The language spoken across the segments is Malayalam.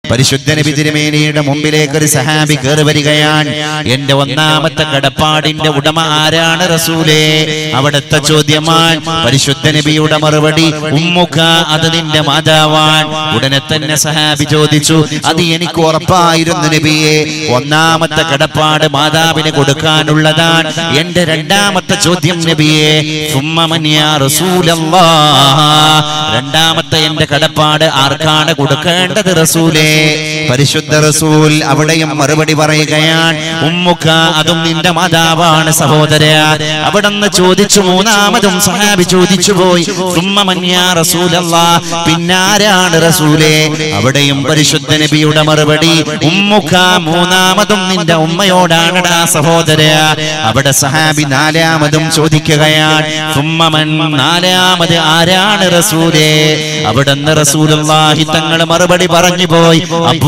പരിശുദ്ധ നബി തിരുമേനിയുടെ മുമ്പിലേക്ക് ഒരു സഹാബി കയറി വരികയാണ്. എന്റെ ഒന്നാമത്തെ കടപ്പാടിന്റെ ഉടമ ആരാണ് റസൂലേ? അവിടുത്തെ ചോദ്യമാണ്. പരിശുദ്ധ നബിയുടെ മറുപടി ഉമ്മുക, അത് നിന്റെ മാതാവാൻ. ഉടനെ തന്നെ സഹാബി ചോദിച്ചു, അത് എനിക്ക് ഉറപ്പായിരുന്നു നബിയെ. ഒന്നാമത്തെ കടപ്പാട് മാതാവിന് കൊടുക്കാനുള്ളതാണ്. എന്റെ രണ്ടാമത്തെ ചോദ്യം നബിയെ, സുമ്മ മൻ യാ റസൂലല്ലാഹ്, രണ്ടാമത്തെ എന്റെ കടപ്പാട് ആർക്കാണ് കൊടുക്കേണ്ടത് റസൂലേ? പരിശുദ്ധ റസൂൽ അവിടെയും മറുപടി പറയുകയാണ്, ഉമ്മുക, അതും നിന്റെ മാതാവാണ് സഹോദര. അവിടെന്ന് ചോദിച്ചു. മൂന്നാമതും സഹാബി ചോദിച്ചു പോയി, സുമ്മ മൻ യാ റസൂലല്ലാഹ്, പിന്നാരാണ് റസൂലേ? അവിടെയും പരിശുദ്ധ നബിയുടെ മറുപടി ഉമ്മുക, മൂന്നാമതും നിന്റെ ഉമ്മയോടാണടാ സഹോദര. അവിടെ സഹാബി നാലാമതും ചോദിക്കുകയാണ്, സുമ്മ മൻ, നാലാമത് ആരാണ് റസൂലേ? അവിടെന്ന് റസൂലുള്ളാഹി തങ്ങൾ മറുപടി പറഞ്ഞു പോയി,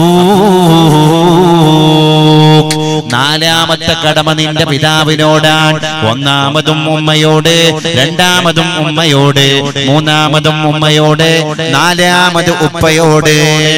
നാലാമത്തെ കടമ നിന്റെ പിതാവിനോടാണ്. ഒന്നാമതും ഉമ്മയോട്, രണ്ടാമതും ഉമ്മയോട്, മൂന്നാമതും ഉമ്മയോട്, നാലാമത് ഉപ്പയോട്.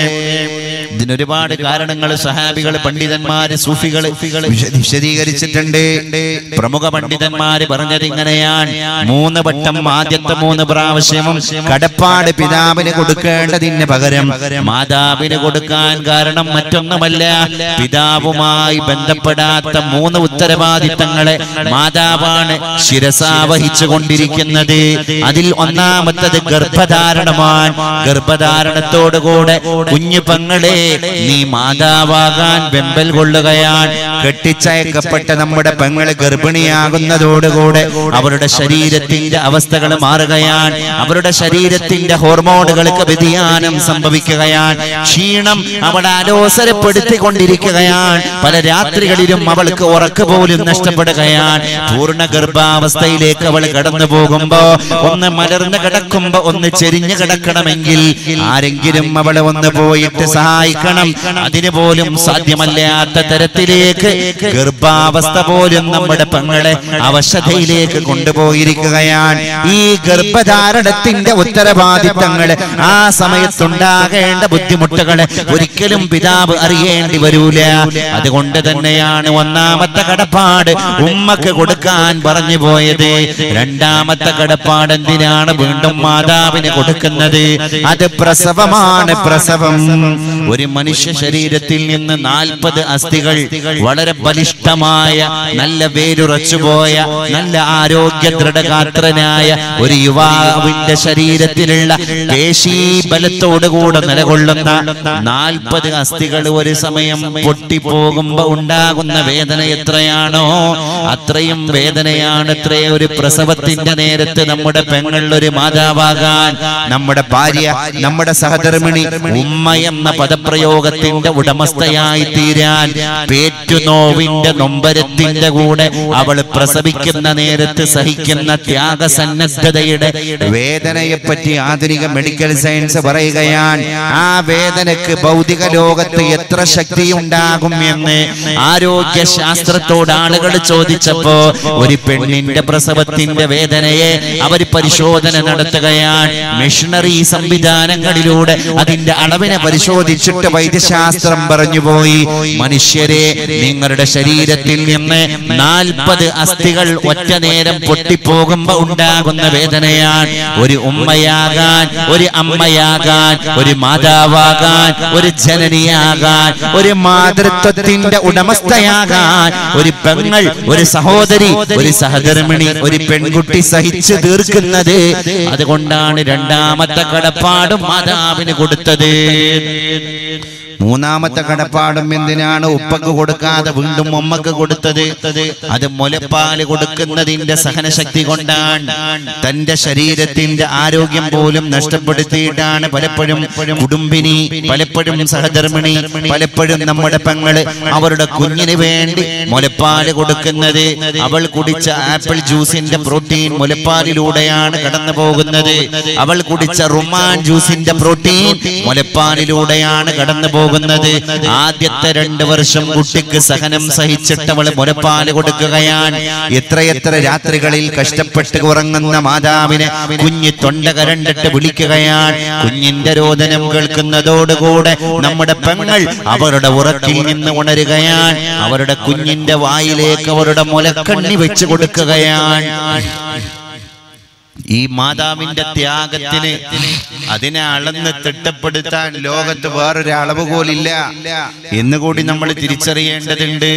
ഇതിനൊരുപാട് കാരണങ്ങൾ സഹാബികൾ, പണ്ഡിതന്മാര്, സൂഫികൾ വിശദീകരിച്ചിട്ടുണ്ട്. പ്രമുഖ പണ്ഡിതന്മാര് പറഞ്ഞത് ഇങ്ങനെയാണ്: 3 വട്ടം, ആദ്യത്തെ 3 പ്രാവശ്യവും കടപ്പാട് പിതാവിന് കൊടുക്കേണ്ടതിന് പകരം മാതാവിന് കൊടുക്കാൻ കാരണം മറ്റൊന്നുമല്ല, പിതാവുമായി ബന്ധപ്പെടാത്ത 3 ഉത്തരവാദിത്തങ്ങളെ മാതാവാണ് ശിരസാ വഹിച്ചു കൊണ്ടിരിക്കുന്നത്. അതിൽ ഒന്നാമത്തത് ഗർഭധാരണമാണ്. ഗർഭധാരണത്തോടുകൂടെ കുഞ്ഞു പെങ്ങളെ നീ മാതാവാകാൻ വെമ്പൽ കൊള്ളുകയാണ്. കെട്ടിച്ചയക്കപ്പെട്ട നമ്മുടെ പെങ്ങള് ഗർഭിണിയാകുന്നതോടുകൂടെ അവരുടെ ശരീരത്തിന്റെ അവസ്ഥകൾ മാറുകയാണ്. അവരുടെ ശരീരത്തിന്റെ ഹോർമോണുകൾക്ക് വ്യതിയാനം സംഭവിക്കുകയാണ്. ക്ഷീണം അവളെ അലോസരപ്പെടുത്തിക്കൊണ്ടിരിക്കുകയാണ്. പല രാത്രികളിലും അവൾക്ക് ഉറക്ക് പോലും നഷ്ടപ്പെടുകയാണ്. പൂർണ്ണ ഗർഭാവസ്ഥയിലേക്ക് അവൾ കടന്നു പോകുമ്പോ, ഒന്ന് മലർന്ന് കിടക്കുമ്പോ ഒന്ന് ചെരിഞ്ഞു കിടക്കണമെങ്കിൽ ആരെങ്കിലും അവളെ ഒന്ന് പോയിട്ട് സഹായിക്കണം. അതിന് പോലും സാധ്യമല്ലാത്ത തരത്തിലേക്ക് ഗർഭാവസ്ഥ പോലും നമ്മുടെ പെങ്ങളെ അവശതയിലേക്ക് കൊണ്ടുപോയിരിക്കുകയാണ്. ഈ ഗർഭധാരണത്തിന്റെ ഉത്തരവാദിത്തങ്ങള്, ആ സമയത്തുണ്ടാകേണ്ട ബുദ്ധിമുട്ടുകളെ ഒരിക്കലും പിതാവ് അറിയേണ്ടി വരൂല. അതുകൊണ്ട് തന്നെയാണ് ഒന്നാമത്തെ കടപ്പാട് ഉമ്മക്ക് കൊടുക്കാൻ പറഞ്ഞു പോയത്. രണ്ടാമത്തെ കടപ്പാട് എന്തിനാണ് വീണ്ടും മാതാവിന് കൊടുക്കുന്നത്? അത് പ്രസവമാണ്. പ്രസവം. ഒരു മനുഷ്യ ശരീരത്തിൽ നിന്ന് 40 അസ്ഥികൾ, വളരെ ബലിഷ്ഠമായ, നല്ല വേരുറച്ചുപോയ, നല്ല ആരോഗ്യ ദൃഢഗാത്രനായ ഒരു യുവാവിന്റെ ശരീരത്തിലുള്ള പേശീബലത്തോടുകൂടെ നിലകൊള്ളുന്ന 40 അസ്ഥികൾ ഒരു സമയം പൊട്ടിപ്പോകുമ്പോ ഉണ്ടാകുന്ന വേദന എത്രയാണോ അത്രയും വേദനയാണ് ഒരു പ്രസവത്തിന്റെ നേരത്ത് നമ്മുടെ പെങ്ങൾ ഒരു മാതാവാകാൻ, നമ്മുടെ ഭാര്യ, നമ്മുടെ സഹധർമ്മിണി, ഉമ്മ എന്ന പദപ്രയോഗത്തിന്റെ ഉടമസ്ഥയായി തീരാൻ, പേറ്റുനോവിന്റെ നൊമ്പരത്തിന്റെ കൂടെ അവൾ പ്രസവിക്കുന്ന നേരത്ത് സഹിക്കുന്ന ത്യാഗസന്നദ്ധതയുടെ വേദനയെപ്പറ്റി ആധുനിക മെഡിക്കൽ സയൻസ് പറയുകയാണ്. ആ വേദനക്ക് ഭൗതിക ലോകത്ത് എത്ര ശക്തി ഉണ്ടാകും എന്ന് ആരോഗ്യ ശാസ്ത്രത്തോട് ആളുകൾ ചോദിച്ചപ്പോ ഒരു പെണ്ണിന്റെ പ്രസവത്തിന്റെ വേദനയെ അവർ പരിശോധന നടത്തുകയാണ്. മെഷീനറി സംവിധാനങ്ങളിലൂടെ അതിന്റെ അളവിനെ പരിശോധിച്ചിട്ട് വൈദ്യശാസ്ത്രം പറഞ്ഞുപോയി, മനുഷ്യരെ, നിങ്ങളുടെ ശരീരത്തിൽ നിന്ന് 40 അസ്ഥികൾ ഒറ്റ നേരം പൊട്ടിപ്പോകുമ്പോ ഉണ്ടാകുന്ന വേദനയാണ്. ഒരു ഉമ്മയാകാൻ, ഒരു അമ്മയാകാൻ, ഒരു മാതാവാകാൻ, ഒരു ജനനിയാകാൻ, ഒരു മാതൃത്വത്തിന്റെ ഉടമസ്ഥയാകാൻ ഒരു പെങ്ങൾ, ഒരു സഹോദരി, ഒരു സഹധർമ്മിണി, ഒരു പെൺകുട്ടി സഹിച്ചു തീർക്കുന്നത്. അതുകൊണ്ടാണ് രണ്ടാമത്തെ കടപ്പാടും മാതാവിന് കൊടുത്തത്. മൂന്നാമത്തെ കടപ്പാടും എന്തിനാണ് ഉപ്പക്ക് കൊടുക്കാതെ വീണ്ടും ഉമ്മക്ക് കൊടുത്തത്? അത് മുലപ്പാല് കൊടുക്കുന്നതിന്റെ സഹനശക്തി കൊണ്ടാണ്. തന്റെ ശരീരത്തിന്റെ ആരോഗ്യം പോലും നഷ്ടപ്പെടുത്തിയിട്ടാണ് പലപ്പോഴും കുടുംബിനി, പലപ്പോഴും സഹധർമ്മിണി, പലപ്പോഴും നമ്മുടെ പെങ്ങള് അവരുടെ കുഞ്ഞിന് വേണ്ടി മുലപ്പാല് കൊടുക്കുന്നത്. അവൾ കുടിച്ച ആപ്പിൾ ജ്യൂസിന്റെ പ്രോട്ടീൻ മുലപ്പാലിലൂടെയാണ് കടന്നു പോകുന്നത്. അവൾ കുടിച്ച റുമാൻ ജ്യൂസിന്റെ പ്രോട്ടീൻ മുലപ്പാലിലൂടെയാണ് കടന്നു പോകുന്നത്. ആദ്യത്തെ 2 വർഷം കുട്ടിക്ക് സഹനം സഹിച്ചിട്ട് അവൾ മുലപ്പാല് കൊടുക്കുകയാണ്. എത്രയെത്ര രാത്രികളിൽ കഷ്ടപ്പെട്ട് ഉറങ്ങുന്ന മാതാവിനെ കുഞ്ഞ് തൊണ്ട കരണ്ടിട്ട് വിളിക്കുകയാണ്. കുഞ്ഞിന്റെ രോദനം കേൾക്കുന്നതോടുകൂടെ നമ്മുടെ പെങ്ങൾ അവരുടെ ഉറക്കിൽ നിന്ന് ഉണരുകയാണ്. അവരുടെ കുഞ്ഞിന്റെ വായിലേക്ക് അവരുടെ മുലക്കണ്ണി വെച്ച് കൊടുക്കുകയാണ്. ഈ മാതാവിന്റെ ത്യാഗത്തിന് അതിനെ അളന്ന് തിട്ടപ്പെടുത്താൻ ലോകത്ത് വേറൊരു അളവുകോലില്ല എന്നുകൂടി നമ്മൾ തിരിച്ചറിയേണ്ടതുണ്ട്.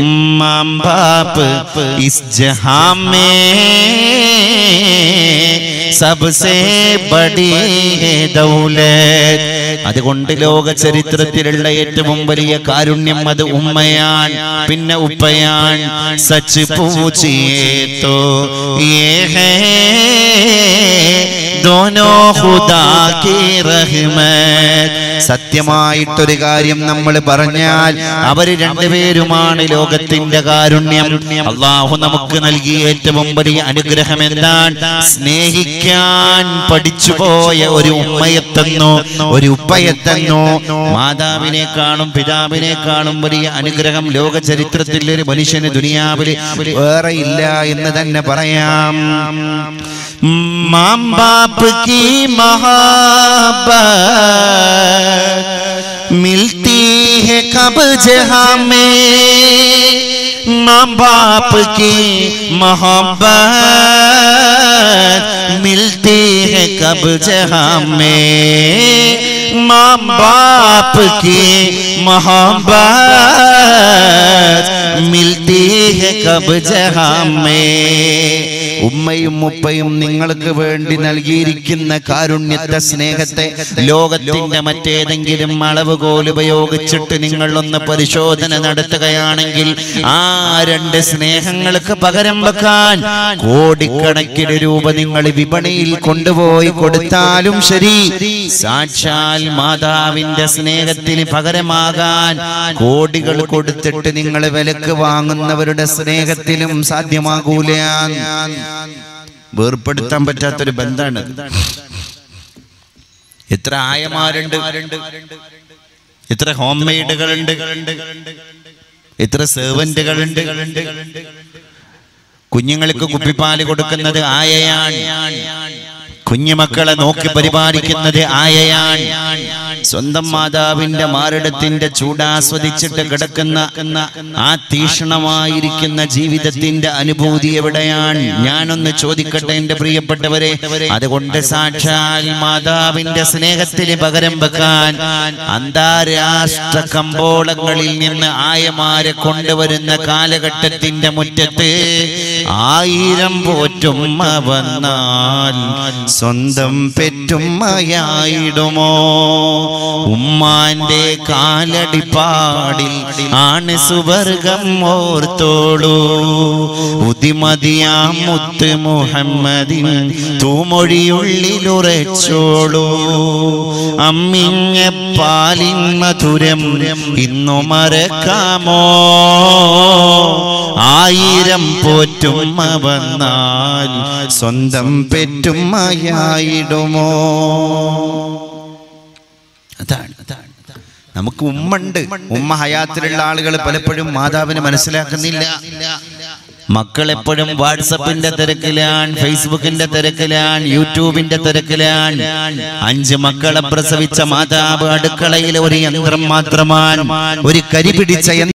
സബ്സേ ബഡി ദൗലത്ത്. അതുകൊണ്ട് ലോക ചരിത്രത്തിലുള്ള ഏറ്റവും വലിയ കാരുണ്യം അത് ഉമ്മയാണ്, പിന്നെ ഉപ്പയാണ്. സച്ച് പൂജിയേ തോ യേ ഹേ ദോനോ ഖുദാ കി റഹ്മത്ത്. സത്യമായിട്ടൊരു കാര്യം നമ്മൾ പറഞ്ഞാൽ അവര് രണ്ടുപേരുമാണ് ലോകത്തിന്റെ കാരുണ്യം. അള്ളാഹു നമുക്ക് നൽകിയ ഏറ്റവും വലിയ അനുഗ്രഹം എന്താണ്? സ്നേഹിക്കാൻ പഠിച്ചുപോയ ഒരു ഉമ്മയെത്തന്നു, ഒരു ഉപ്പയെത്തന്നു. മാതാവിനെക്കാളും പിതാവിനെക്കാളും വലിയ അനുഗ്രഹം ലോക ചരിത്രത്തിൽ ഒരു മനുഷ്യന് ദുനിയാവിൽ വേറെ ഇല്ല എന്ന് തന്നെ പറയാം. മാം ബാപ്പ് की मोहब्बत मिलती है कब जहां में. माँ बाप की मोहब्बत मिलती है कब जहां में. माँ बाप की मोहब्बत मिलती है कब जहां में. ഉമ്മയും ഉപ്പയും നിങ്ങൾക്ക് വേണ്ടി നൽകിയിരിക്കുന്ന കാരുണ്യത്തെ, സ്നേഹത്തെ ലോകത്തിന്റെ മറ്റേതെങ്കിലും അളവുകോൽ ഉപയോഗിച്ചിട്ട് നിങ്ങൾ ഒന്ന് പരിശോധന നടത്തുകയാണെങ്കിൽ ആ രണ്ട് സ്നേഹങ്ങൾക്ക് പകരം വെക്കാൻ കോടിക്കണക്കിന് രൂപ നിങ്ങൾ വിപണിയിൽ കൊണ്ടുപോയി കൊടുത്താലും ശരി, സാക്ഷാൽ മാതാവിന്റെ സ്നേഹത്തിന് പകരമാകാൻ കോടികൾ കൊടുത്തിട്ട് നിങ്ങൾ വിലക്ക് വാങ്ങുന്നവരുടെ സ്നേഹത്തിലും സാധ്യമാകൂല. വേർപ്പെടുത്താൻ പറ്റാത്തൊരു ബന്ധമാണ്. എത്ര ആയമാരുണ്ട്, എത്ര ഹോം മെയ്ഡുകളുണ്ട്, എത്ര സെർവന്റുകളുണ്ട്. കുഞ്ഞുങ്ങൾക്ക് കുപ്പിപ്പാല് കൊടുക്കുന്നത് ആയയാണ്, കുഞ്ഞുമക്കളെ നോക്കി പരിപാലിക്കുന്നത് ആയയാണ്. സ്വന്തം മാതാവിന്റെ മാറിടത്തിന്റെ ചൂടാസ്വദിച്ചിട്ട് കിടക്കുന്ന ആ തീക്ഷ്ണമായിരിക്കുന്ന ജീവിതത്തിന്റെ അനുഭൂതി എവിടെയാണ്? ഞാനൊന്ന് ചോദിക്കട്ടെ എന്റെ പ്രിയപ്പെട്ടവരെ. അതുകൊണ്ട് സാക്ഷാൽ മാതാവിന്റെ സ്നേഹത്തിന് പകരം വെക്കാൻ അന്താരാഷ്ട്ര കമ്പോളങ്ങളിൽ നിന്ന് ആയമാരെ കൊണ്ടുവരുന്ന കാലഘട്ടത്തിന്റെ മുറ്റത്ത് 1000 പോറ്റുമ്മ വന്നാൽ സ്വന്തം പെറ്റുമ്മയായിടുമോ? ഉമ്മാന്റെ കാലടിപ്പാടിൽ ആണ് സുവർഗം ഓർത്തോളൂ. ഉദിമതിയാം മുത്ത് മുഹമ്മദിൻ തൂമൊഴിയുള്ളിലുറച്ചോളൂ. അമ്മിഞ്ഞ പാലിൻ മധുരം ഇന്നു മറക്കാമോ? 1000 പോറ്റുമ്മ വന്നാൽ സ്വന്തം പെറ്റുമ്മയായിടുമോ? അതാണ് നമുക്ക് ഉമ്മണ്ട്. ഉമ്മ ഹയാത്തിലുള്ള ആളുകൾ പലപ്പോഴും മാതാവിനെ മനസ്സിലാക്കുന്നില്ല. മക്കൾ എപ്പോഴും വാട്സപ്പിന്റെ തിരക്കിലാണ്, ഫേസ്ബുക്കിന്റെ തിരക്കിലാണ്, യൂട്യൂബിന്റെ തിരക്കിലാണ്. 5 മക്കളെ പ്രസവിച്ച മാതാവ് അടുക്കളയിലെ ഒരു യന്ത്രം മാത്രമാണ്, ഒരു കരി പിടിച്ച